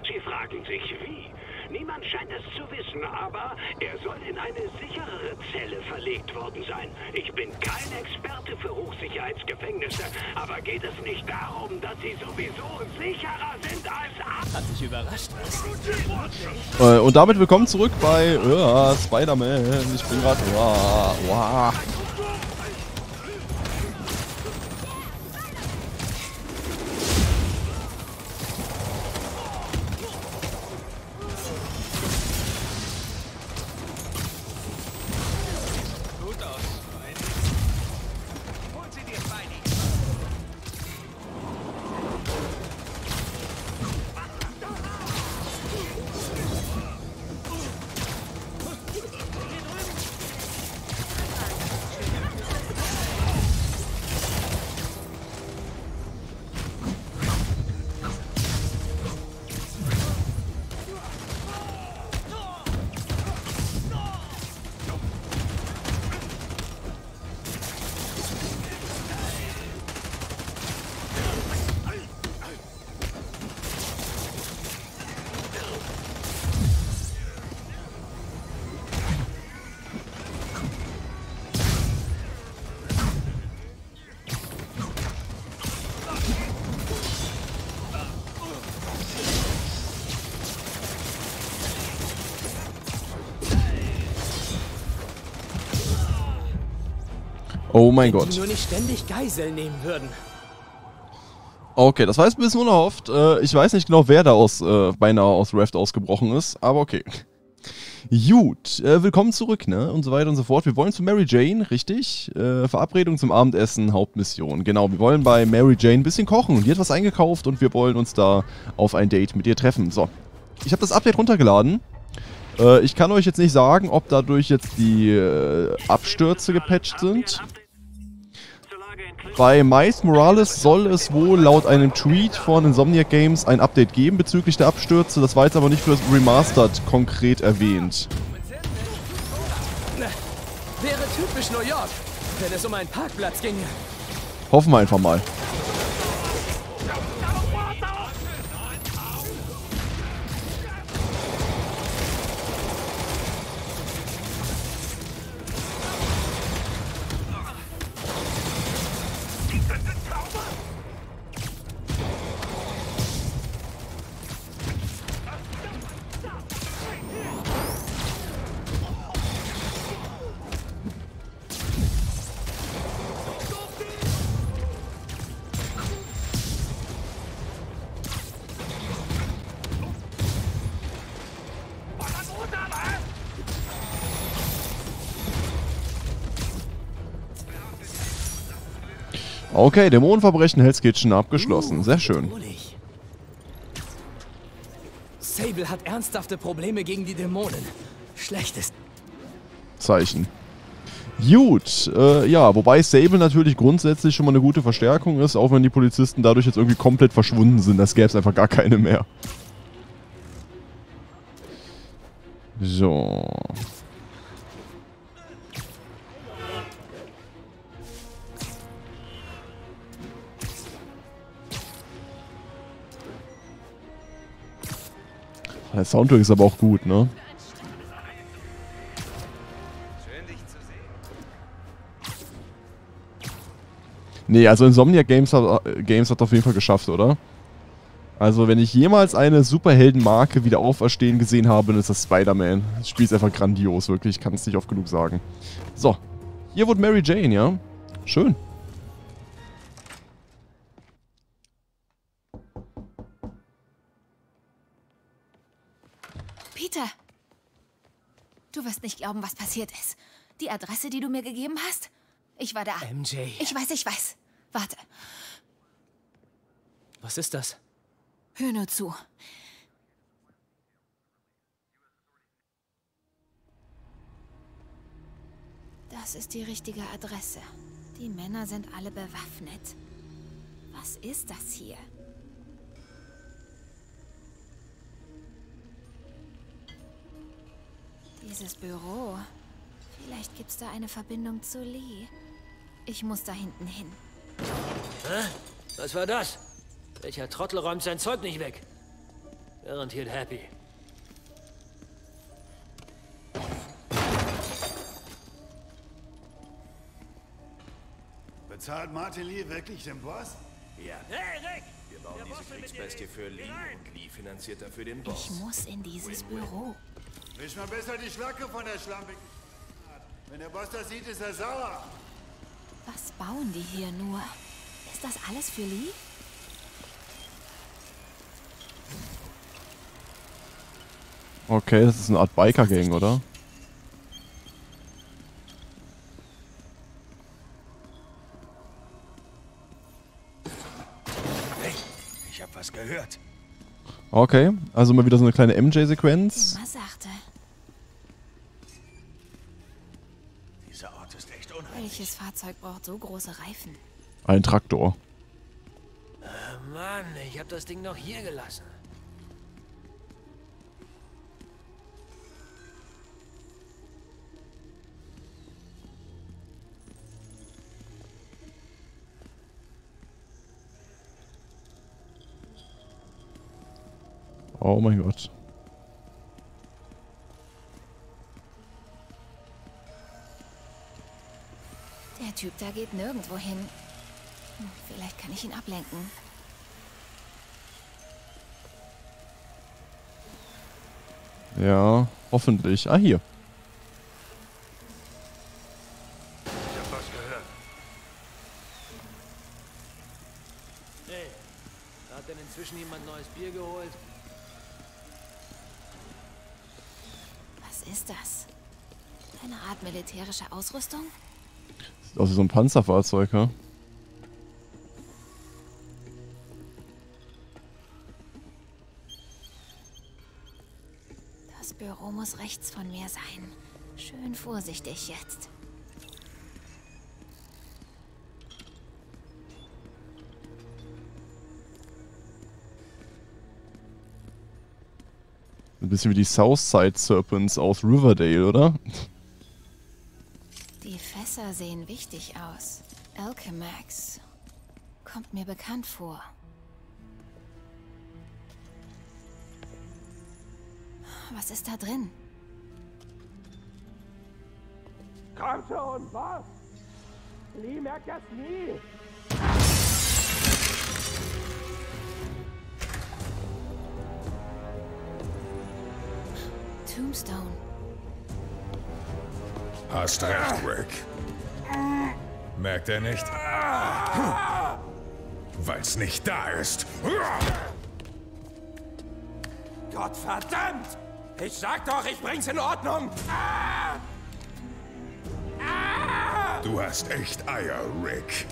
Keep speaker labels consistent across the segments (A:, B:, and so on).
A: Sie fragen sich, wie? Niemand scheint es zu wissen, aber er soll in eine sicherere Zelle verlegt worden sein. Ich bin kein Experte für Hochsicherheitsgefängnisse, aber geht es nicht darum, dass sie sowieso sicherer sind als...
B: Hat dich überrascht,
C: was? Und damit willkommen zurück bei Spider-Man. Ich bin gerade... Wow. Oh mein Gott.
B: Wenn die nur nicht ständig Geiseln nehmen würden.
C: Okay, das heißt, wir wissen unerhofft. Ich weiß nicht genau, wer da beinahe aus Raft ausgebrochen ist, aber okay. Gut, willkommen zurück, ne? Und so weiter und so fort. Wir wollen zu Mary Jane, richtig? Verabredung zum Abendessen, Hauptmission. Genau, wir wollen bei Mary Jane ein bisschen kochen. Die hat was eingekauft und wir wollen uns da auf ein Date mit ihr treffen. So, ich habe das Update runtergeladen. Ich kann euch jetzt nicht sagen, ob dadurch jetzt die Abstürze gepatcht sind. Bei Miles Morales soll es wohl laut einem Tweet von Insomniac Games ein Update geben bezüglich der Abstürze. Das war jetzt aber nicht für das Remastered konkret erwähnt.
B: Wäre typisch New York, wenn es um einen Parkplatz ginge.
C: Hoffen wir einfach mal. Okay, Dämonenverbrechen Hell's Kitchen abgeschlossen. Sehr schön.
B: Sable hat ernsthafte Probleme gegen die Dämonen. Schlechtes
C: Zeichen. Gut, ja, wobei Sable natürlich grundsätzlich schon mal eine gute Verstärkung ist, auch wenn die Polizisten dadurch jetzt irgendwie komplett verschwunden sind. Das gäbe es einfach gar keine mehr. So. Der Soundtrack ist aber auch gut, ne? Nee, also Insomniac Games hat auf jeden Fall geschafft, oder? Also wenn ich jemals eine Superheldenmarke wieder auferstehen gesehen habe, dann ist das Spider-Man. Das Spiel ist einfach grandios, wirklich. Ich kann es nicht oft genug sagen. So, hier wurde Mary Jane, ja? Schön.
D: Peter, du wirst nicht glauben, was passiert ist. Die Adresse, die du mir gegeben hast? Ich war da.
B: MJ.
D: Ich weiß. Warte.
B: Was ist das?
D: Hör nur zu. Das ist die richtige Adresse. Die Männer sind alle bewaffnet. Was ist das hier? Dieses Büro. Vielleicht gibt's da eine Verbindung zu Lee. Ich muss da hinten hin.
E: Hä? Was war das? Welcher Trottel räumt sein Zeug nicht weg? Garantiert happy.
F: Bezahlt Martin Lee wirklich den Boss?
G: Ja.
E: Hey, Rick!
G: Wir bauen diese Kriegsbestie für Lee und Lee finanziert dafür den Boss.
D: Ich muss in dieses Büro.
F: Wisch mal besser die Schlacke von der schlampigen. Wenn der Boss das sieht, ist er sauer.
D: Was bauen die hier nur? Ist das alles für Lee?
C: Okay, das ist eine Art Biker-Gang, oder?
G: Hey, ich hab was gehört.
C: Okay, also mal wieder so eine kleine MJ-Sequenz.
D: Immer sachte.
G: Dieser Ort ist echt unheimlich.
D: Welches Fahrzeug braucht so große Reifen?
C: Ein Traktor.
E: Mann, ich hab das Ding noch hier gelassen.
C: Oh mein Gott.
D: Der Typ da geht nirgendwo hin. Vielleicht kann ich ihn ablenken.
C: Ja, hoffentlich. Ah, hier.
G: Ich hab was gehört.
E: Hey, hat denn inzwischen jemand neues Bier geholt?
D: Was ist das? Eine Art militärische Ausrüstung?
C: Sieht aus wie so ein Panzerfahrzeug, ja?
D: Das Büro muss rechts von mir sein. Schön vorsichtig jetzt.
C: Ein bisschen wie die Southside Serpents aus Riverdale, oder?
D: Die Fässer sehen wichtig aus. Alchemax. Kommt mir bekannt vor. Was ist da drin?
A: Komm schon, was? Lee merkt das nie.
D: Tombstone.
H: Hast recht, Rick. Merkt er nicht? Weil's nicht da ist.
G: Gottverdammt! Ich sag doch, ich bring's in Ordnung!
H: Du hast echt Eier, Rick.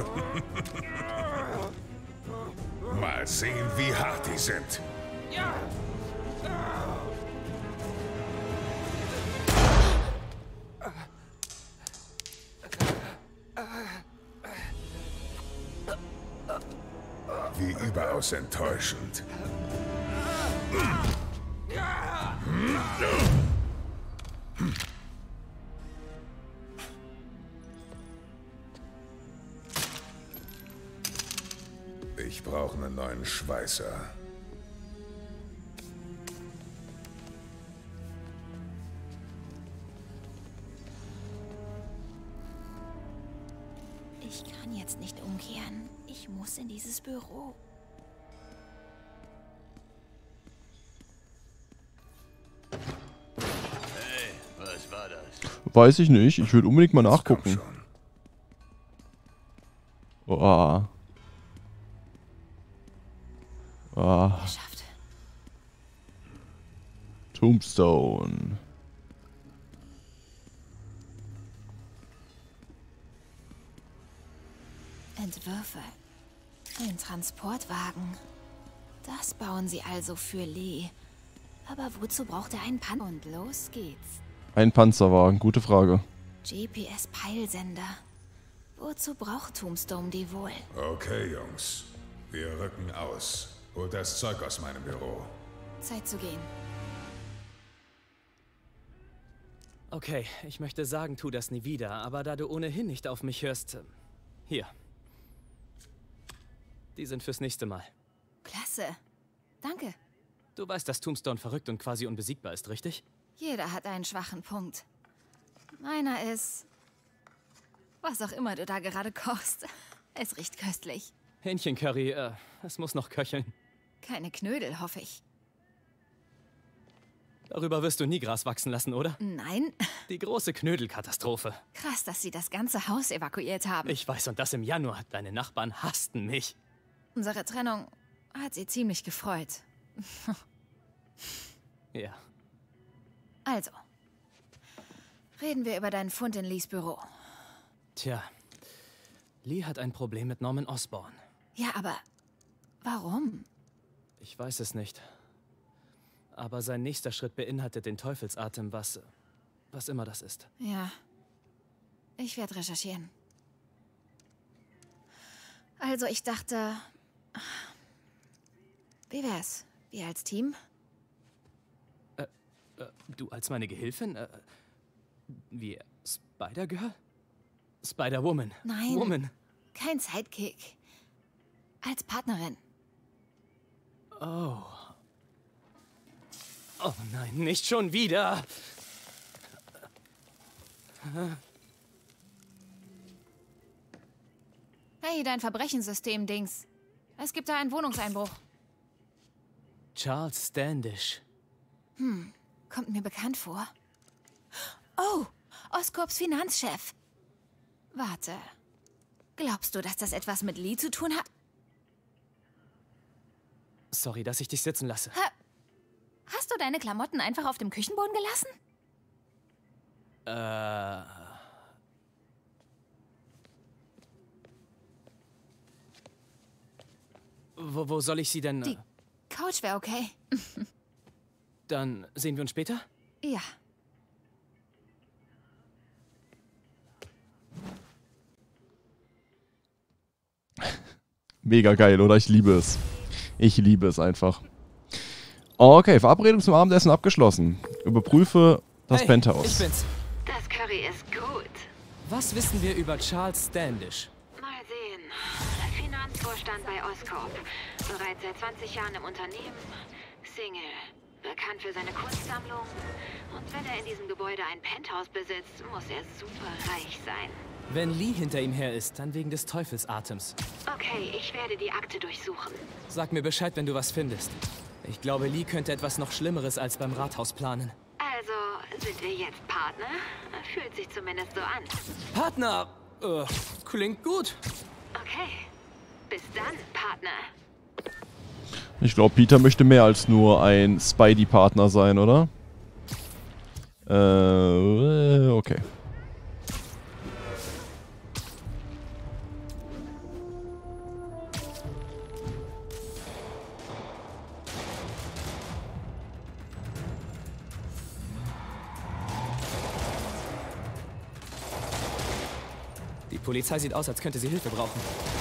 H: Mal sehen, wie hart die sind. Wie überaus enttäuschend. Ich brauche einen neuen Schweißer.
D: Ich kann jetzt nicht umkehren. Ich muss in dieses Büro.
G: Was war das?
C: Weiß ich nicht. Ich würde unbedingt mal
H: Komm
C: nachgucken.
H: schon.
C: Oh. Oh.
D: Geschafft.
C: Tombstone.
D: Entwürfe. Ein Transportwagen. Das bauen sie also für Lee. Aber wozu braucht er einen Panzer? Und los geht's.
C: Ein Panzerwagen, gute Frage.
D: GPS-Peilsender. Wozu braucht Tombstone die wohl?
H: Okay, Jungs. Wir rücken aus. Holt das Zeug aus meinem Büro.
D: Zeit zu gehen.
B: Okay, ich möchte sagen, tu das nie wieder, aber da du ohnehin nicht auf mich hörst, hier. Die sind fürs nächste Mal.
D: Klasse. Danke.
B: Du weißt, dass Tombstone verrückt und quasi unbesiegbar ist, richtig?
D: Jeder hat einen schwachen Punkt. Meiner ist... was auch immer du da gerade kochst. Es riecht köstlich.
B: Hähnchencurry, es muss noch köcheln.
D: Keine Knödel, hoffe ich.
B: Darüber wirst du nie Gras wachsen lassen, oder?
D: Nein.
B: Die große Knödelkatastrophe.
D: Krass, dass sie das ganze Haus evakuiert haben.
B: Ich weiß, und das im Januar. Deine Nachbarn hassten mich.
D: Unsere Trennung hat sie ziemlich gefreut.
B: Ja.
D: Also, reden wir über deinen Fund in Lees Büro.
B: Tja, Lee hat ein Problem mit Norman Osborn.
D: Ja, aber warum?
B: Ich weiß es nicht. Aber sein nächster Schritt beinhaltet den Teufelsatem, was immer das ist.
D: Ja, ich werde recherchieren. Also, ich dachte, wie wär's? Wir als Team?
B: Du als meine Gehilfin? Wie Spider-Girl? Spider-Woman.
D: Nein,
B: Woman.
D: kein Sidekick. Als Partnerin.
B: Oh. Oh nein, nicht schon wieder.
D: Hey, dein Verbrechensystem-Dings. Es gibt da einen Wohnungseinbruch.
B: Charles Standish.
D: Kommt mir bekannt vor. Oh, Oscorps Finanzchef. Warte. Glaubst du, dass das etwas mit Lee zu tun hat?
B: Sorry, dass ich dich sitzen lasse.
D: Hast du deine Klamotten einfach auf dem Küchenboden gelassen?
B: Wo soll ich sie denn...
D: Die Couch wäre okay.
B: Dann sehen wir uns später?
D: Ja.
C: Mega geil, oder? Ich liebe es. Ich liebe es einfach. Okay, Verabredung zum Abendessen abgeschlossen. Überprüfe das
B: Hey,
C: Penthouse.
B: Ich bin's.
D: Das Curry ist gut.
B: Was wissen wir über Charles Standish?
D: Mal sehen. Finanzvorstand bei Oscorp. Bereits seit 20 Jahren im Unternehmen. Single. Bekannt für seine Kunstsammlung. Und wenn er in diesem Gebäude ein Penthouse besitzt, muss er super reich sein.
B: Wenn Lee hinter ihm her ist, dann wegen des Teufelsatems.
D: Okay, ich werde die Akte durchsuchen.
B: Sag mir Bescheid, wenn du was findest. Ich glaube, Lee könnte etwas noch Schlimmeres als beim Rathaus planen.
D: Also, sind wir jetzt Partner? Fühlt sich zumindest so an.
B: Partner! Klingt gut.
D: Okay. Bis dann, Partner.
C: Ich glaube, Peter möchte mehr als nur ein Spidey-Partner sein, oder? Okay.
B: Die Polizei sieht aus, als könnte sie Hilfe brauchen.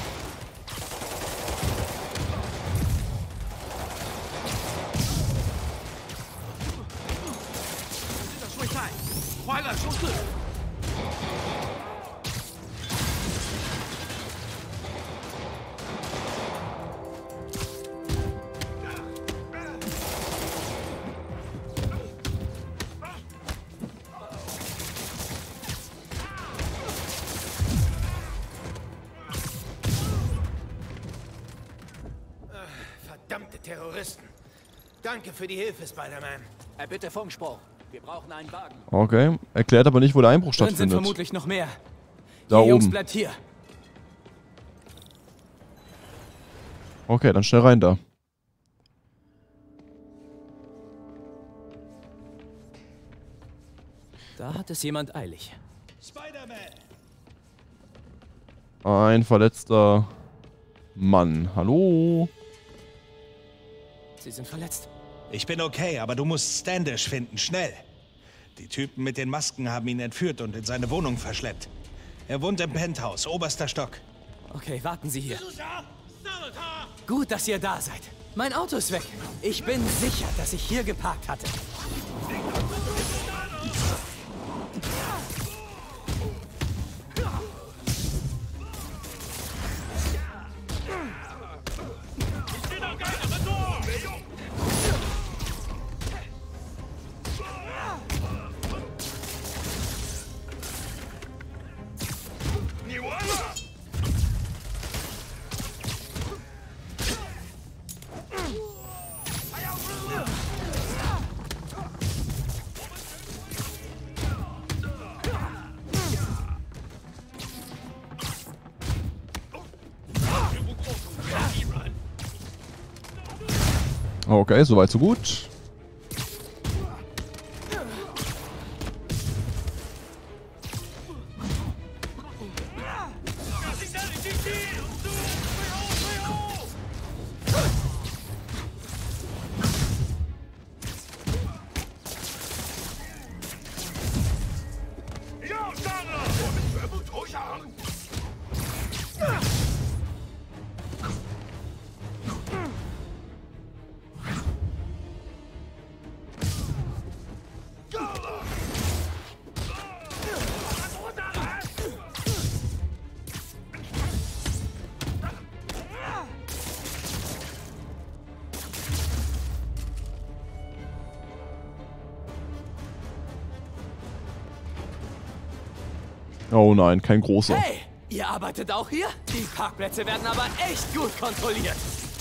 E: Verdammte Terroristen. Danke für die Hilfe, Spider-Man. Bitte Funkspruch. Wir brauchen einen Wagen.
C: Okay. Erklärt aber nicht, wo der Einbruch
B: Drin sind
C: stattfindet.
B: vermutlich noch mehr.
C: Da
B: Ihr Jungs,
C: oben.
B: bleibt hier.
C: Okay, dann schnell rein da.
B: Da hat es jemand eilig.
E: Spider-Man!
C: Ein verletzter Mann. Hallo?
B: Sie sind verletzt.
I: Ich bin okay, aber du musst Standish finden, schnell. Die Typen mit den Masken haben ihn entführt und in seine Wohnung verschleppt. Er wohnt im Penthouse, oberster Stock.
B: Okay, warten Sie hier. Gut, dass ihr da seid. Mein Auto ist weg. Ich bin sicher, dass ich hier geparkt hatte.
C: Okay, soweit so gut. Oh nein, kein großer.
B: Hey, ihr arbeitet auch hier? Die Parkplätze werden aber echt gut kontrolliert.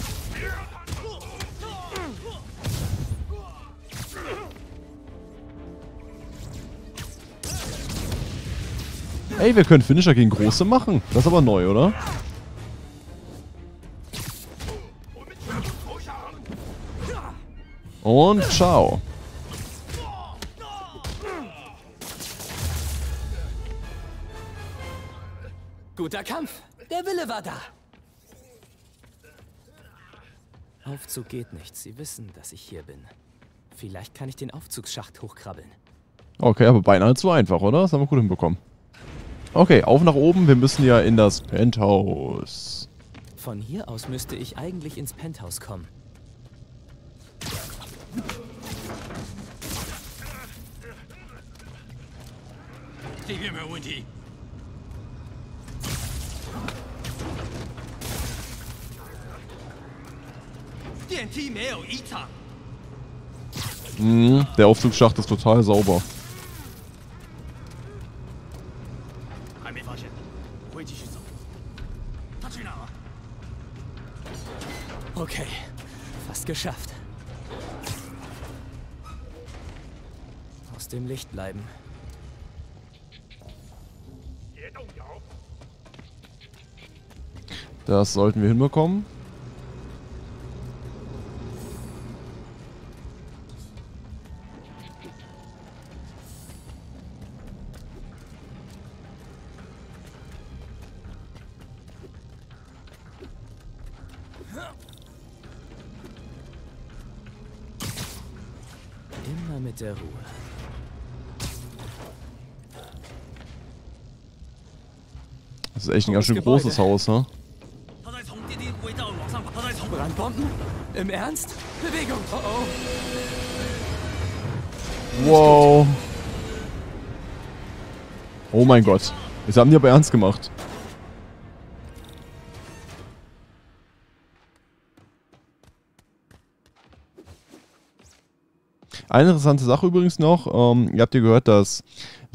C: Ey, wir können Finisher gegen große machen. Das ist aber neu, oder? Und ciao.
B: Guter Kampf. Der Wille war da. Aufzug geht nicht. Sie wissen, dass ich hier bin. Vielleicht kann ich den Aufzugsschacht hochkrabbeln.
C: Okay, aber beinahe zu einfach, oder? Das haben wir gut hinbekommen. Okay, auf nach oben. Wir müssen ja in das Penthouse.
B: Von hier aus müsste ich eigentlich ins Penthouse kommen.
C: Der Aufzugsschacht ist total sauber.
B: Okay, fast geschafft. Aus dem Licht bleiben.
C: Das sollten wir hinbekommen.
B: Immer mit der Ruhe.
C: Das ist echt ein ganz schön großes Haus, ne?
B: Brandbomben? Im Ernst? Bewegung! Oh oh!
C: Wow. Oh mein Gott. Das haben die aber ernst gemacht. Eine interessante Sache übrigens noch. Ihr habt ja gehört, dass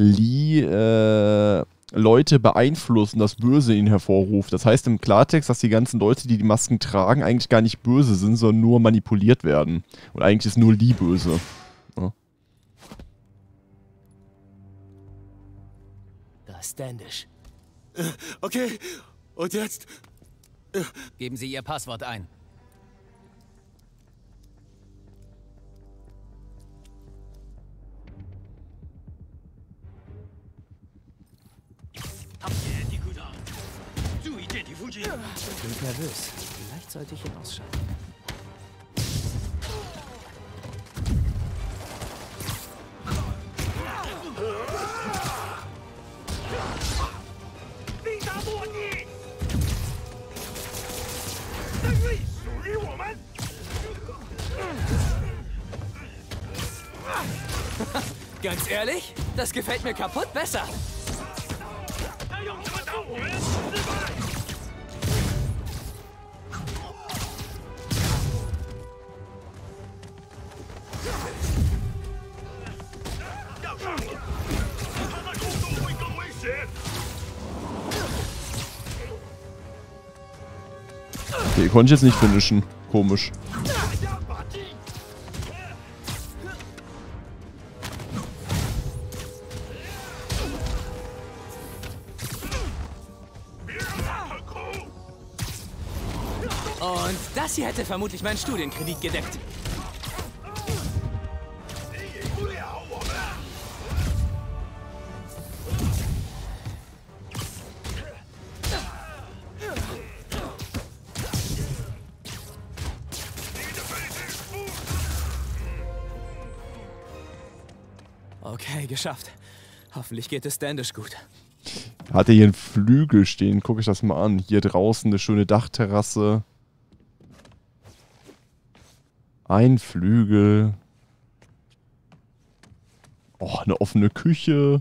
C: Lee Leute beeinflussen, das Böse in ihn hervorruft. Das heißt im Klartext, dass die ganzen Leute, die die Masken tragen, eigentlich gar nicht böse sind, sondern nur manipuliert werden. Und eigentlich ist nur Lee böse. Ja.
B: Da ist Standish.
E: Okay, und jetzt?
J: Geben Sie Ihr Passwort ein.
B: Ich bin nervös. Vielleicht sollte ich ihn ausschalten. Ganz ehrlich, das gefällt mir kaputt besser.
C: Okay, konnte ich jetzt nicht finishen. Komisch.
B: Und das hier hätte vermutlich meinen Studienkredit gedeckt. Okay, geschafft. Hoffentlich geht es Standish gut.
C: Hat er hier einen Flügel stehen? Guck ich das mal an. Hier draußen eine schöne Dachterrasse. Ein Flügel. Oh, eine offene Küche.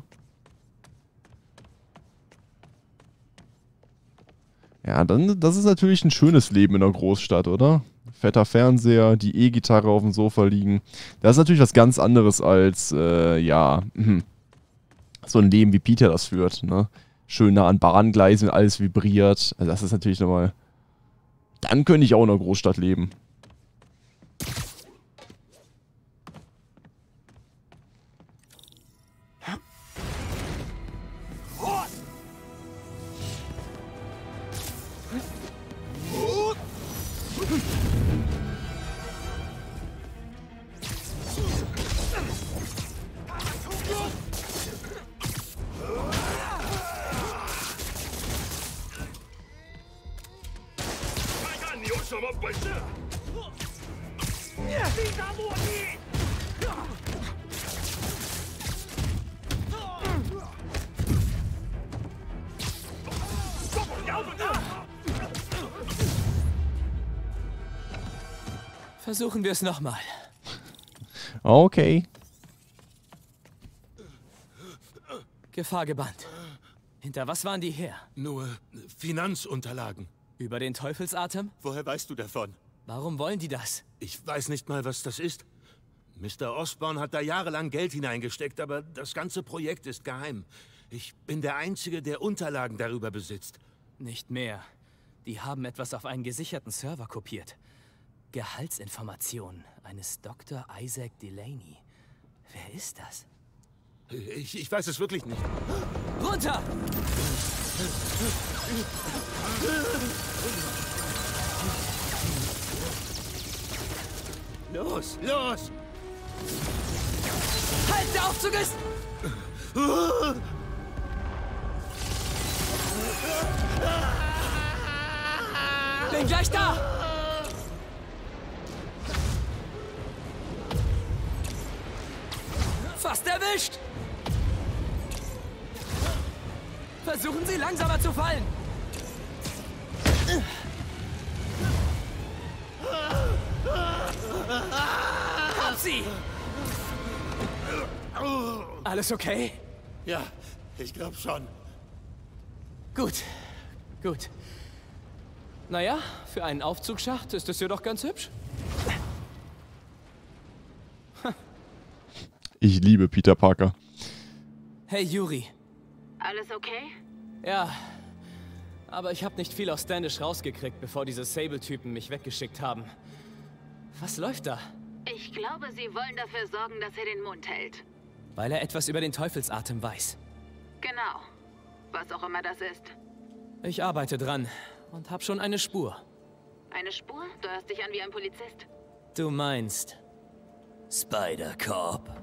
C: Ja, dann, das ist natürlich ein schönes Leben in der Großstadt, oder? Fetter Fernseher, die E-Gitarre auf dem Sofa liegen. Das ist natürlich was ganz anderes als, ja, so ein Leben, wie Peter das führt, ne? Schön nah an Bahngleisen, alles vibriert. Also das ist natürlich nochmal... Dann könnte ich auch in einer Großstadt leben.
B: Versuchen wir es nochmal.
C: Okay.
B: Gefahr gebannt. Hinter was waren die her?
K: Nur Finanzunterlagen.
B: Über den Teufelsatem?
K: Woher weißt du davon?
B: Warum wollen die das?
K: Ich weiß nicht mal, was das ist. Mr. Osborn hat da jahrelang Geld hineingesteckt, aber das ganze Projekt ist geheim. Ich bin der Einzige, der Unterlagen darüber besitzt.
B: Nicht mehr. Die haben etwas auf einen gesicherten Server kopiert. Gehaltsinformationen eines Dr. Isaac Delaney. Wer ist das?
K: Ich weiß es wirklich nicht.
B: Runter!
K: Los, los!
B: Halt, der Aufzug ist... Bin gleich da! Fast erwischt! Versuchen Sie langsamer zu fallen! Hab sie! Alles okay?
K: Ja, ich glaube schon.
B: Gut, gut. Naja, für einen Aufzugsschacht ist es ja doch ganz hübsch.
C: Ich liebe Peter Parker.
B: Hey, Yuri.
D: Alles okay?
B: Ja, aber ich habe nicht viel aus Standish rausgekriegt, bevor diese Sable-Typen mich weggeschickt haben. Was läuft da?
D: Ich glaube, sie wollen dafür sorgen, dass er den Mund hält.
B: Weil er etwas über den Teufelsatem weiß.
D: Genau. Was auch immer das ist.
B: Ich arbeite dran und hab schon eine Spur.
D: Eine Spur? Du hörst dich an wie ein Polizist.
B: Du meinst... Spider-Cop.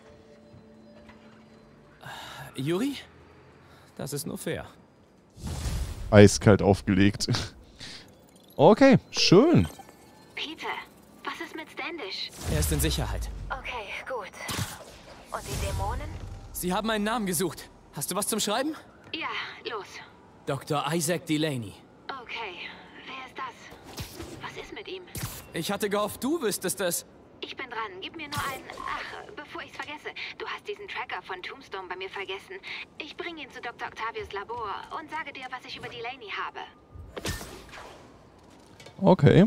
B: Yuri? Das ist nur fair.
C: Eiskalt aufgelegt. Okay, schön.
D: Peter, was ist mit Standish?
B: Er ist in Sicherheit.
D: Okay, gut. Und die Dämonen?
B: Sie haben einen Namen gesucht. Hast du was zum Schreiben?
D: Ja, los.
B: Dr. Isaac Delaney.
D: Okay, wer ist das? Was ist mit ihm?
B: Ich hatte gehofft, du wüsstest es.
D: Ich bin dran. Gib mir nur einen... Ach, bevor ich's vergesse. Du hast diesen Tracker von Tombstone bei mir vergessen. Ich bringe ihn zu Dr. Octavius Labor und sage dir, was ich über Delaney habe.
C: Okay.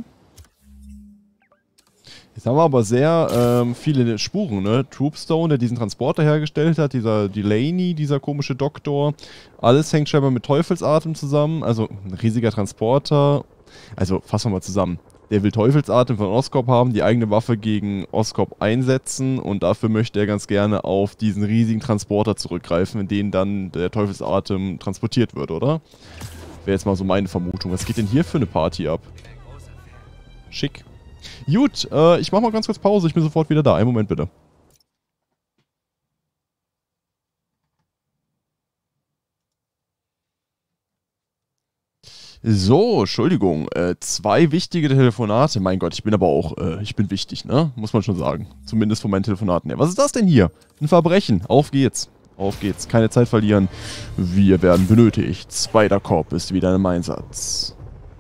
C: Jetzt haben wir aber sehr viele Spuren, ne? Tombstone, der diesen Transporter hergestellt hat, dieser Delaney, dieser komische Doktor. Alles hängt scheinbar mit Teufelsatem zusammen. Also ein riesiger Transporter. Also fassen wir mal zusammen. Der will Teufelsatem von Oscorp haben, die eigene Waffe gegen Oscorp einsetzen und dafür möchte er ganz gerne auf diesen riesigen Transporter zurückgreifen, in den dann der Teufelsatem transportiert wird, oder? Wäre jetzt mal so meine Vermutung. Was geht denn hier für eine Party ab? Schick. Gut, ich mach mal ganz kurz Pause, ich bin sofort wieder da. Einen Moment bitte. So, Entschuldigung. 2 wichtige Telefonate. Mein Gott, ich bin aber auch, ich bin wichtig, ne? Muss man schon sagen. Zumindest von meinen Telefonaten her. Was ist das denn hier? Ein Verbrechen. Auf geht's. Auf geht's. Keine Zeit verlieren. Wir werden benötigt. Spider-Cop ist wieder im Einsatz.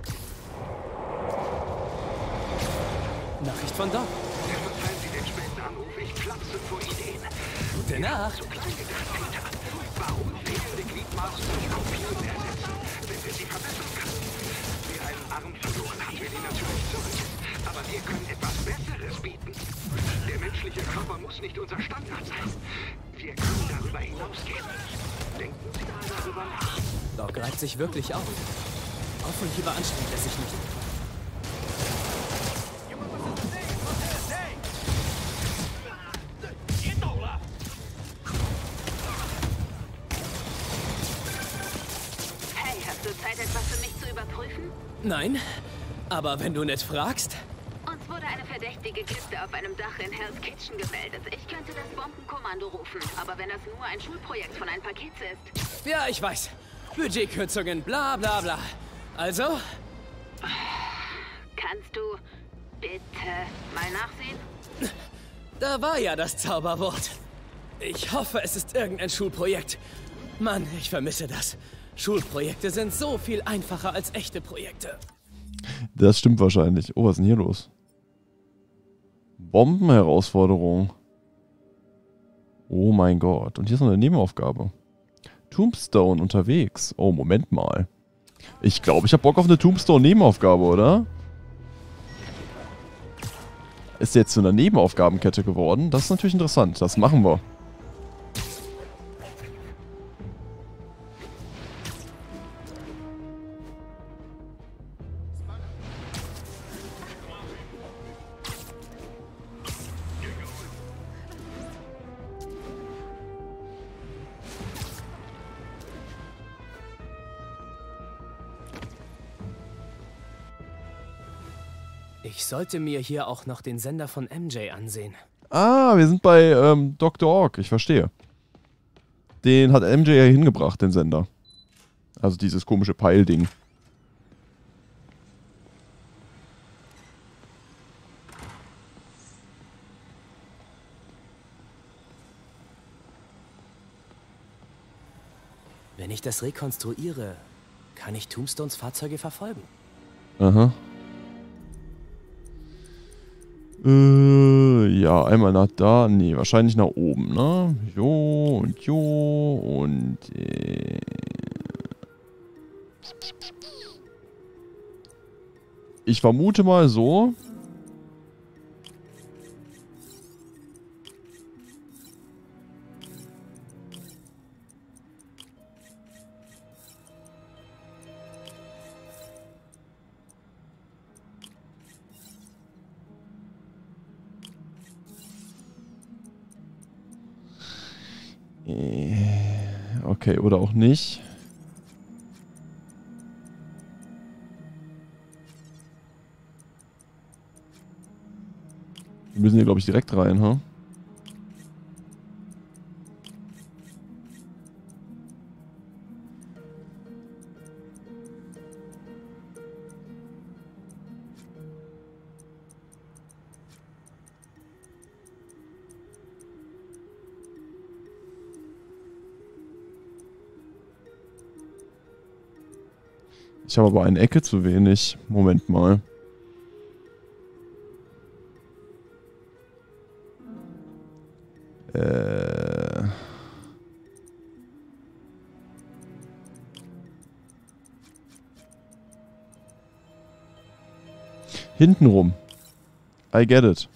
B: Nachricht von Doc.
A: Verzeihen Sie den späten Anruf. Ich platze vor Ideen.
B: Gute Nacht.
A: So klein gedacht, Peter. Warum fehlende Gliedmaßen durch Kopien ersetzen, wenn wir sie verbessern können? Wer einen Arm verloren hat, will ihn natürlich zurück. Aber wir können etwas Besseres bieten. Der menschliche Körper muss nicht unser Standard sein. Wir können darüber hinausgehen. Denken Sie mal darüber nach.
B: Doc reibt sich wirklich auf. Hoffentlich überanstrengt er sich nicht.
D: Hey, hast du Zeit, etwas für mich zu überprüfen?
B: Nein, aber wenn du nicht fragst...
D: Uns wurde eine verdächtige Kiste auf einem Dach in Hell's Kitchen gemeldet. Ich könnte das Bombenkommando rufen, aber wenn das nur ein Schulprojekt von ein paar Kids ist...
B: Ja, ich weiß. Budgetkürzungen, bla bla bla. Also?
D: Kannst du bitte mal nachsehen?
B: Da war ja das Zauberwort. Ich hoffe, es ist irgendein Schulprojekt. Mann, ich vermisse das. Schulprojekte sind so viel einfacher als echte Projekte.
C: Das stimmt wahrscheinlich. Oh, was ist denn hier los? Bombenherausforderung. Oh mein Gott. Und hier ist noch eine Nebenaufgabe. Tombstone unterwegs. Oh, Moment mal. Ich glaube, ich habe Bock auf eine Tombstone-Nebenaufgabe, oder? Ist jetzt zu einer Nebenaufgabenkette geworden? Das ist natürlich interessant. Das machen wir.
B: Ich sollte mir hier auch noch den Sender von MJ ansehen.
C: Ah, wir sind bei Dr. Ork. Ich verstehe. Den hat MJ ja hingebracht, den Sender. Also dieses komische Peilding.
B: Wenn ich das rekonstruiere, kann ich Tombstones Fahrzeuge verfolgen.
C: Aha. Ja, einmal nach da. Nee, wahrscheinlich nach oben, ne? Jo und jo und... Ich vermute mal so. Okay, oder auch nicht. Wir müssen hier, glaube ich, direkt rein, ha? Ich habe aber eine Ecke zu wenig. Moment mal. Hintenrum. I get it.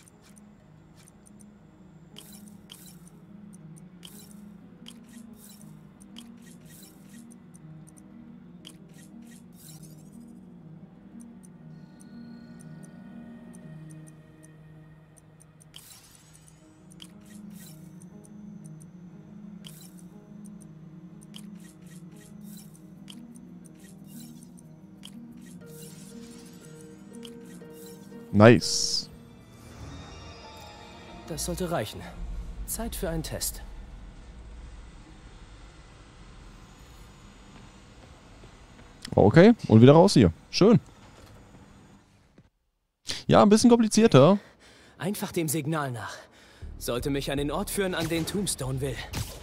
C: Nice.
B: Das sollte reichen. Zeit für einen Test.
C: Okay, und wieder raus hier. Schön. Ja, ein bisschen komplizierter.
B: Einfach dem Signal nach. Sollte mich an den Ort führen, an den Tombstone will.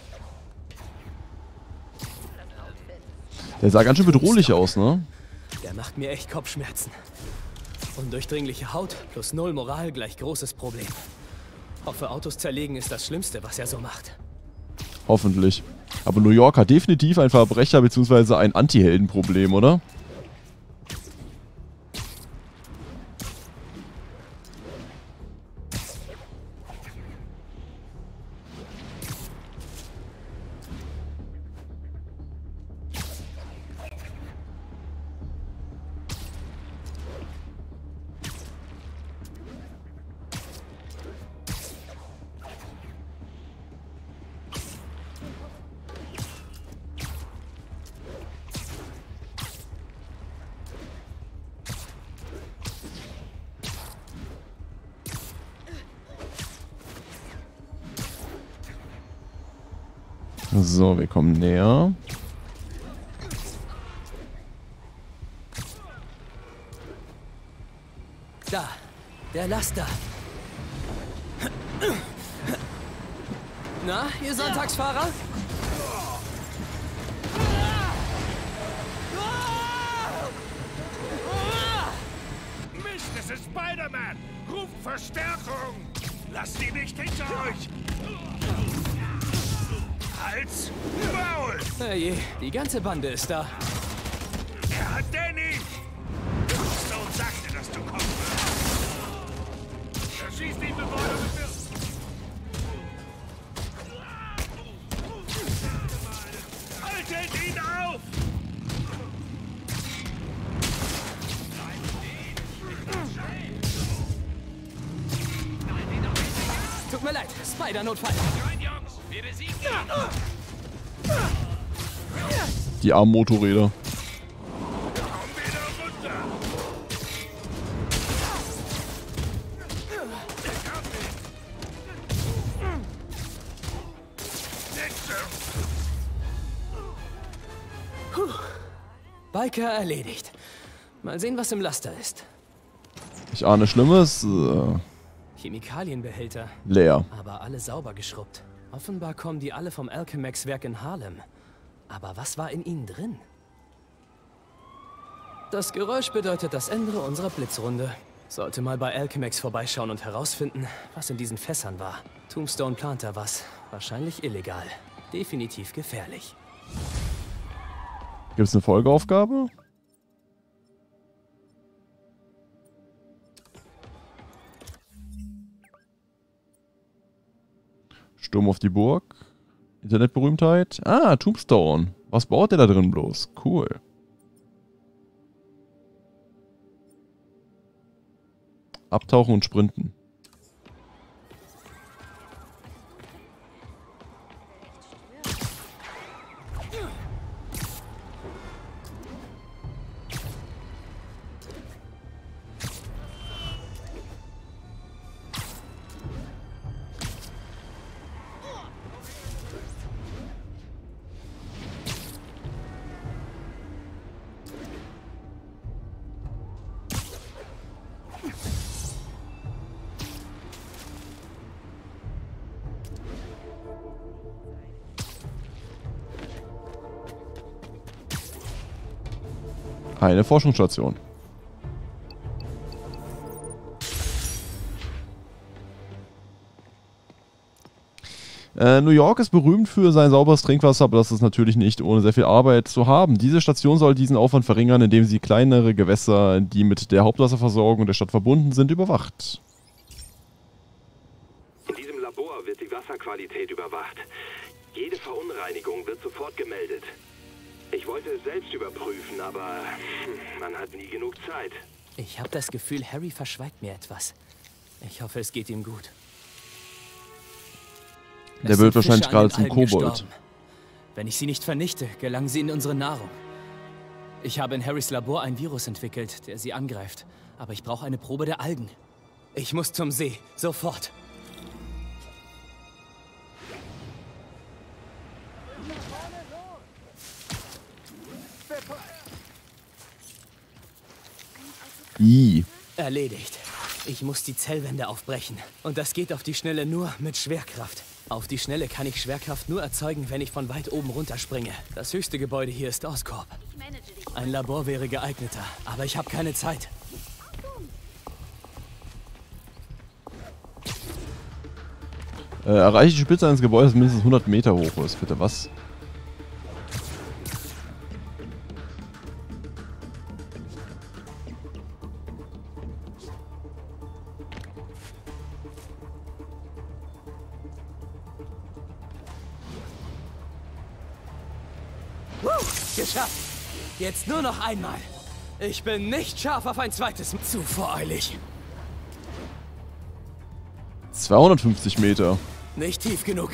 C: Der sah ganz schön bedrohlich aus, ne?
B: Der macht mir echt Kopfschmerzen. Undurchdringliche Haut plus 0 Moral gleich großes Problem. Hoffe, Autos zerlegen ist das Schlimmste, was er so macht.
C: Hoffentlich. Aber New York hat definitiv ein Verbrecher bzw. ein Anti-Helden-Problem, oder? So, wir kommen näher.
B: Da, der Laster. Na, ihr Sonntagsfahrer?
K: Mist, es ist Spider-Man! Ruft Verstärkung! Lasst ihn nicht hinter euch! Hals! Maul!
B: Herrje, die ganze Bande ist da.
K: Er hat Danny! Stone sagte, dass du kommen wirst. Er schießt ihn, bevor er bewirft. Haltet ihn auf!
B: Tut mir leid, Spider-Notfall.
K: Wir besiegen
C: Die armen Motorräder.
B: Biker erledigt. Mal sehen, was im Laster ist.
C: Ich ahne Schlimmes.
B: Chemikalienbehälter.
C: Leer.
B: Aber alle sauber geschrubbt. Offenbar kommen die alle vom Alchemax-Werk in Harlem. Aber was war in ihnen drin? Das Geräusch bedeutet das Ende unserer Blitzrunde. Sollte mal bei Alchemax vorbeischauen und herausfinden, was in diesen Fässern war. Tombstone plant da was. Wahrscheinlich illegal. Definitiv gefährlich.
C: Gibt es eine Folgeaufgabe? Sturm auf die Burg. Internetberühmtheit. Ah, Tombstone. Was baut der da drin bloß? Cool. Abtauchen und sprinten. Eine Forschungsstation. New York ist berühmt für sein sauberes Trinkwasser, aber das ist natürlich nicht ohne sehr viel Arbeit zu haben. Diese Station soll diesen Aufwand verringern, indem sie kleinere Gewässer, die mit der Hauptwasserversorgung der Stadt verbunden sind, überwacht.
A: In diesem Labor wird die Wasserqualität überwacht. Jede Verunreinigung wird sofort gemeldet. Ich wollte es selbst überprüfen, aber man hat nie genug Zeit.
B: Ich habe das Gefühl, Harry verschweigt mir etwas. Ich hoffe, es geht ihm gut.
C: Der wird wahrscheinlich gerade zum Kobold.
B: Wenn ich sie nicht vernichte, gelangen sie in unsere Nahrung. Ich habe in Harrys Labor ein Virus entwickelt, der sie angreift. Aber ich brauche eine Probe der Algen. Ich muss zum See. Sofort. Erledigt. Ich muss die Zellwände aufbrechen. Und das geht auf die Schnelle nur mit Schwerkraft. Auf die Schnelle kann ich Schwerkraft nur erzeugen, wenn ich von weit oben runterspringe. Das höchste Gebäude hier ist Oscorp. Ein Labor wäre geeigneter, aber ich habe keine Zeit.
C: Erreiche die Spitze eines Gebäudes, das mindestens 100 Meter hoch ist. Bitte was?
B: Geschafft! Jetzt nur noch einmal. Ich bin nicht scharf auf ein zweites. Zu voreilig.
C: 250 Meter.
B: Nicht tief genug.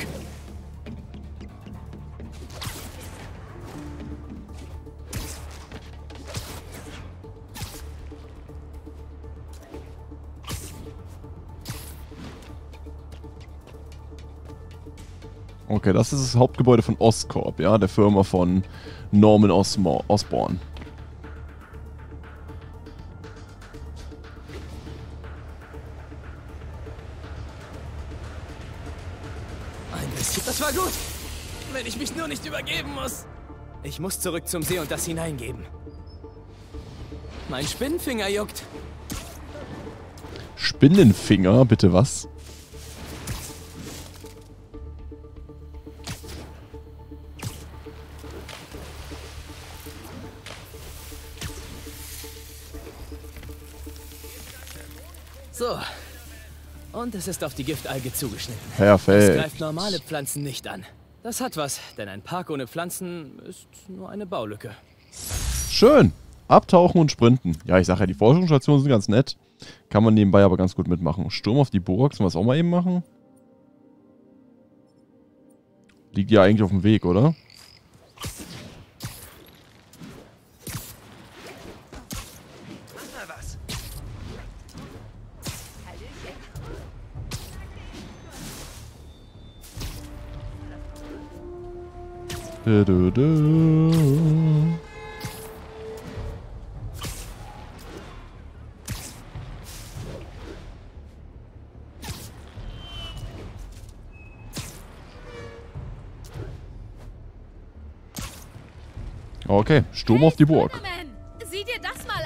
C: Okay, das ist das Hauptgebäude von Oscorp, ja, der Firma von Norman Osborn.
B: Ein bisschen. Das war gut. Wenn ich mich nur nicht übergeben muss. Ich muss zurück zum See und das hineingeben. Mein Spinnenfinger juckt.
C: Spinnenfinger, bitte was?
B: So. Und es ist auf die Giftalge zugeschnitten.
C: Perfekt.
B: Das greift normale Pflanzen nicht an. Das hat was, denn ein Park ohne Pflanzen ist nur eine Baulücke.
C: Schön. Abtauchen und sprinten. Ja, ich sag ja, die Forschungsstationen sind ganz nett. Kann man nebenbei aber ganz gut mitmachen. Sturm auf die Burg, sollen wir das auch mal eben machen? Liegt ja eigentlich auf dem Weg, oder? Okay, Sturm auf die Burg.
L: Sieh dir das mal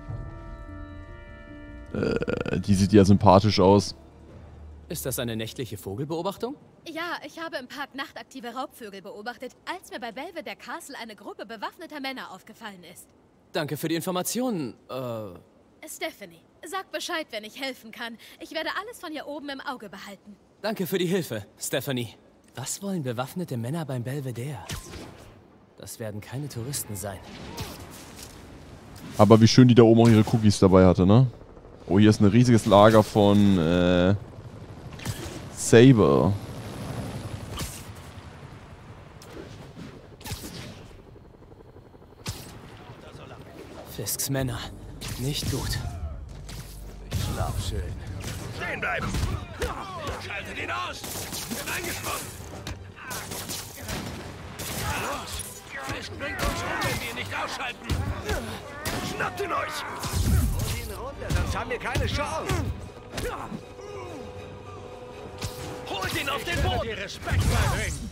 L: an.
C: Die sieht ja sympathisch aus.
B: Ist das eine nächtliche Vogelbeobachtung?
L: Ja, ich habe im Park nachtaktive Raubvögel beobachtet, als mir bei Belvedere Castle eine Gruppe bewaffneter Männer aufgefallen ist.
B: Danke für die Informationen.
L: Stephanie, sag Bescheid, wenn ich helfen kann. Ich werde alles von hier oben im Auge behalten.
B: Danke für die Hilfe, Stephanie. Was wollen bewaffnete Männer beim Belvedere? Das werden keine Touristen sein.
C: Aber wie schön die da oben auch ihre Cookies dabei hatte, ne? Oh, hier ist ein riesiges Lager von, Saber.
B: Fisks Männer. Nicht gut.
E: Ich schlaf schön. Stehen bleiben! Schaltet ihn aus! Bin eingesprochen! Los! Fisk bringt uns um, wenn wir ihn nicht ausschalten! Schnappt ihn euch! Holt ihn runter, sonst haben wir keine Chance! Holt ihn auf den Boden! Dir Respekt beibringen!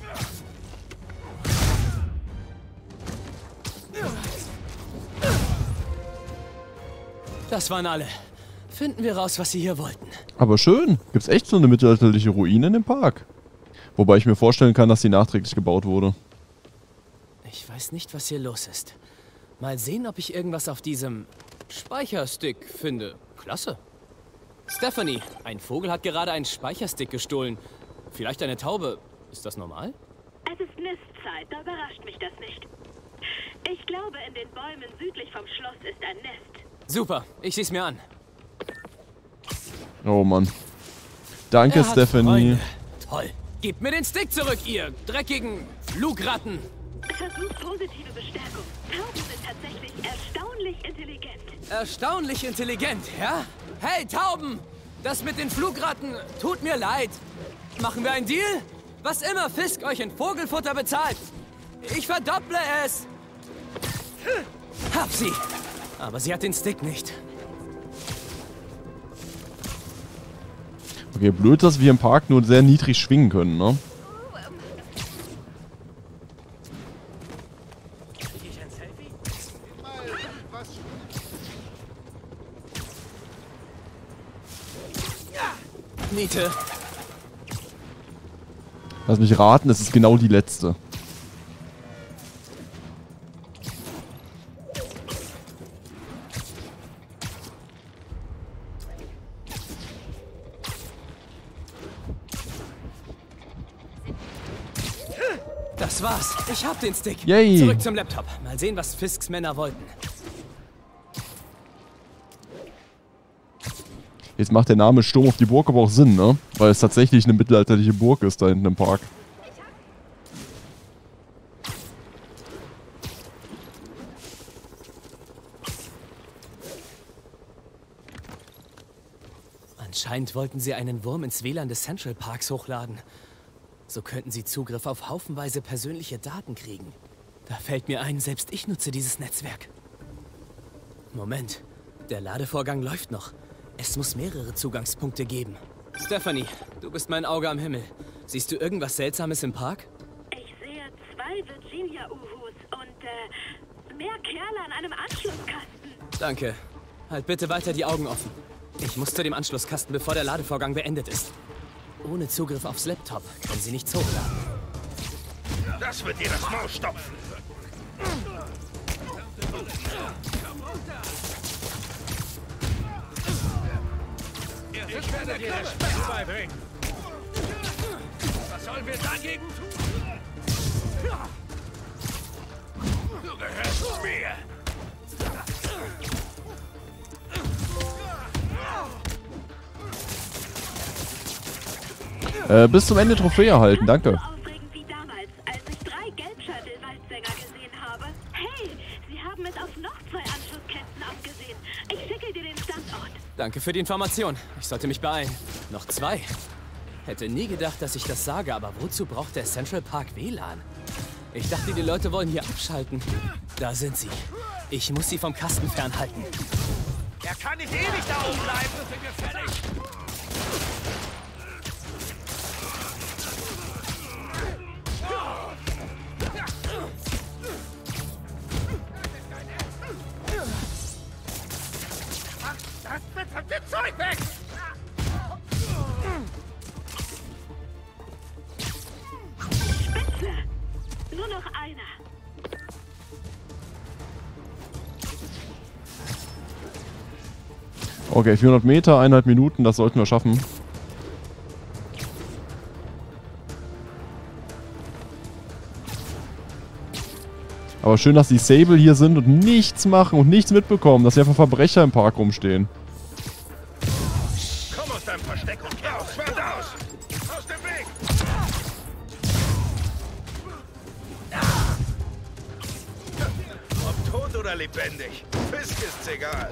B: Das waren alle. Finden wir raus, was sie hier wollten.
C: Aber schön. Gibt's echt so eine mittelalterliche Ruine in dem Park? Wobei ich mir vorstellen kann, dass die nachträglich gebaut wurde.
B: Ich weiß nicht, was hier los ist. Mal sehen, ob ich irgendwas auf diesem Speicherstick finde. Klasse. Stephanie, ein Vogel hat gerade einen Speicherstick gestohlen. Vielleicht eine Taube. Ist das normal?
M: Es ist Nistzeit, da überrascht mich das nicht. Ich glaube, in den Bäumen südlich vom Schloss ist ein Nest.
B: Super, ich sieh's mir an.
C: Oh Mann. Danke, Stephanie.
B: Freunde. Toll. Gebt mir den Stick zurück, ihr dreckigen Flugratten.
M: Versucht positive Bestärkung. Tauben sind tatsächlich erstaunlich intelligent.
B: Erstaunlich intelligent, ja? Hey, Tauben! Das mit den Flugratten tut mir leid. Machen wir einen Deal? Was immer Fisk euch in Vogelfutter bezahlt. Ich verdopple es. Hab sie. Aber sie hat den Stick nicht.
C: Okay, blöd, dass wir im Park nur sehr niedrig schwingen können, ne?
B: Niete.
C: Lass mich raten, es ist genau die letzte.
B: Das war's. Ich hab den Stick.
C: Yay.
B: Zurück zum Laptop. Mal sehen, was Fisks Männer wollten.
C: Jetzt macht der Name Sturm auf die Burg aber auch Sinn, ne? Weil es tatsächlich eine mittelalterliche Burg ist da hinten im Park.
B: Anscheinend wollten sie einen Wurm ins WLAN des Central Parks hochladen. So könnten sie Zugriff auf haufenweise persönliche Daten kriegen. Da fällt mir ein, selbst ich nutze dieses Netzwerk. Moment, der Ladevorgang läuft noch. Es muss mehrere Zugangspunkte geben. Stephanie, du bist mein Auge am Himmel. Siehst du irgendwas Seltsames im Park?
M: Ich sehe 2 Virginia-Uhus und mehr Kerle an einem Anschlusskasten.
B: Danke. Halt bitte weiter die Augen offen. Ich muss zu dem Anschlusskasten, bevor der Ladevorgang beendet ist. Ohne Zugriff aufs Laptop können sie nichts hochladen.
K: Das wird dir das Maul stopfen.
E: Ich werde dir Respekt beibringen. Was sollen wir dagegen tun? Du gehörst mir.
C: Bis zum Ende Trophäe erhalten, danke.
M: Aufregend wie damals, als ich 3 Gelbscheitel-Waldsänger gesehen habe. Hey, sie haben es auf noch 2 Anschlusskästen abgesehen. Ich schicke dir den Standort.
B: Danke für die Information. Ich sollte mich beeilen. Noch 2. Hätte nie gedacht, dass ich das sage, aber wozu braucht der Central Park WLAN? Ich dachte, die Leute wollen hier abschalten. Da sind sie. Ich muss sie vom Kasten fernhalten.
E: Er kann nicht ewig da oben bleiben. Sind wir fertig? Das verdammte Zeug weg!
M: Spitze! Nur noch einer.
C: Okay, 400 Meter, 1,5 Minuten, das sollten wir schaffen. Aber schön, dass die Sable hier sind und nichts machen und nichts mitbekommen, dass hier einfach Verbrecher im Park rumstehen.
K: Komm aus deinem Versteck und kehr aufs Schwert aus! Aus dem Weg! Ob tot oder lebendig, Fisk ist's egal.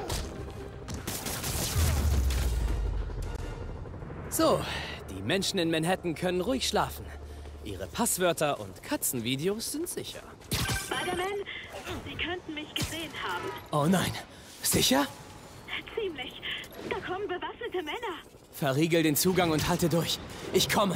B: So, die Menschen in Manhattan können ruhig schlafen. Ihre Passwörter und Katzenvideos sind sicher.
M: Spider-Man, Sie könnten mich gesehen haben.
B: Oh nein. Sicher?
M: Ziemlich. Da kommen bewaffnete Männer.
B: Verriegel den Zugang und halte durch. Ich komme.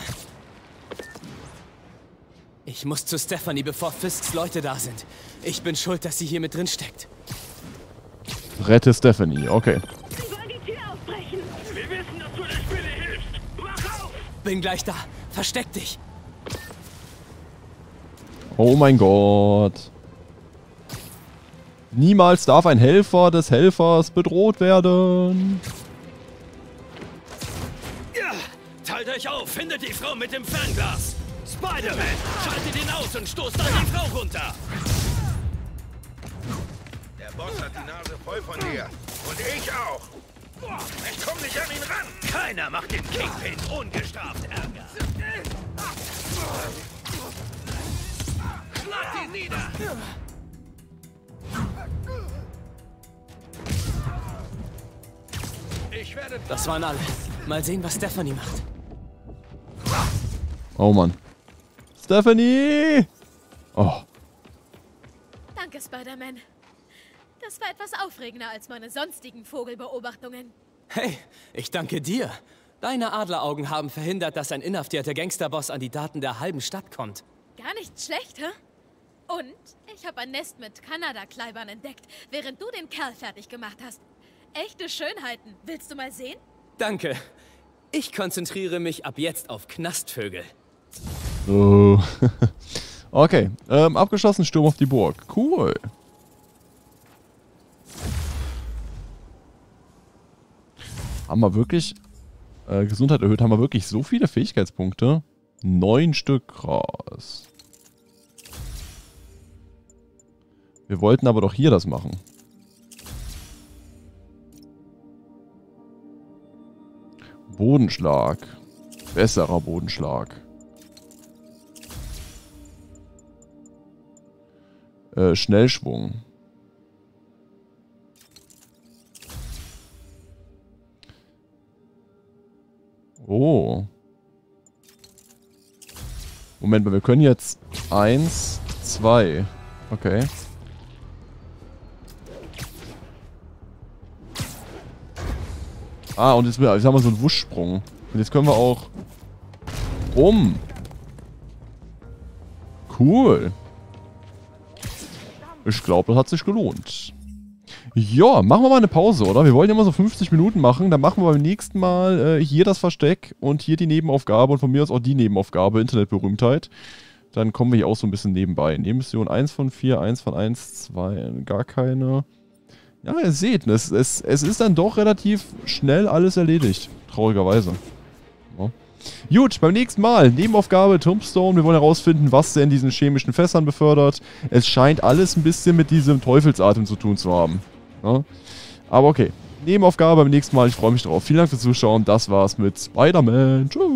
B: Ich muss zu Stephanie, bevor Fisks Leute da sind. Ich bin schuld, dass sie hier mit drin steckt.
C: Rette Stephanie, okay.
M: Sie wollen die Tür aufbrechen.
E: Wir wissen, dass du der Spinne hilfst. Wach auf!
B: Bin gleich da. Versteck dich.
C: Oh mein Gott. Niemals darf ein Helfer des Helfers bedroht werden.
E: Ja, teilt euch auf, findet die Frau mit dem Fernglas. Spider-Man, schaltet ihn aus und stoßt dann die Frau runter.
K: Der Boss hat die Nase voll von dir. Und ich auch. Ich komm nicht an ihn ran.
E: Keiner macht den Kingpin ungestraft Ärger. Schlag ihn nieder! Ich werde...
B: Das waren alle. Mal sehen, was Stephanie macht.
C: Oh Mann. Stephanie! Oh.
L: Danke, Spider-Man. Das war etwas aufregender als meine sonstigen Vogelbeobachtungen.
B: Hey, ich danke dir. Deine Adleraugen haben verhindert, dass ein inhaftierter Gangsterboss an die Daten der halben Stadt kommt.
L: Gar nicht schlecht, hä? Und ich habe ein Nest mit Kanada-Kleibern entdeckt, während du den Kerl fertig gemacht hast. Echte Schönheiten. Willst du mal sehen?
B: Danke. Ich konzentriere mich ab jetzt auf Knastvögel.
C: Oh. Okay, abgeschlossen, Sturm auf die Burg. Cool. Haben wir wirklich Gesundheit erhöht? Haben wir wirklich so viele Fähigkeitspunkte? 9 Stück, krass. Wir wollten aber doch hier das machen. Bodenschlag. Besserer Bodenschlag. Schnellschwung. Oh. Moment mal, wir können jetzt 1, 2. Okay. Ah, und jetzt haben wir so einen Wuschsprung. Und jetzt können wir auch Cool. Ich glaube, das hat sich gelohnt. Ja, machen wir mal eine Pause, oder? Wir wollen ja immer so 50 Minuten machen. Dann machen wir beim nächsten Mal hier das Versteck und hier die Nebenaufgabe und von mir aus auch die Nebenaufgabe, Internetberühmtheit. Dann kommen wir hier auch so ein bisschen nebenbei. Nebenmission 1 von 4, 1 von 1, 2, gar keine. Ja, ihr seht, es ist dann doch relativ schnell alles erledigt. Traurigerweise. Ja. Gut, beim nächsten Mal. Nebenaufgabe, Tombstone. Wir wollen herausfinden, was denn diesen chemischen Fässern befördert. Es scheint alles ein bisschen mit diesem Teufelsatem zu tun zu haben. Ja. Aber okay. Nebenaufgabe beim nächsten Mal. Ich freue mich drauf. Vielen Dank fürs Zuschauen. Das war's mit Spider-Man. Tschüss.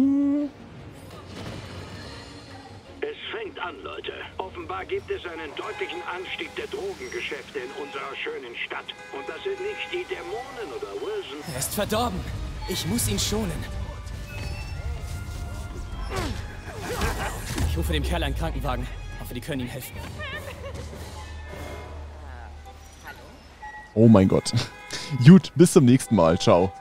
A: Es fängt an, Leute. Offenbar gibt es einen deutlichen Anstieg der Drogengeschäfte in unserer schönen Stadt. Und das sind nicht die Dämonen oder Wilson.
B: Er ist verdorben. Ich muss ihn schonen. Ich rufe dem Kerl einen Krankenwagen. Hoffe, die können ihm helfen.
C: Oh mein Gott. Gut, bis zum nächsten Mal. Ciao.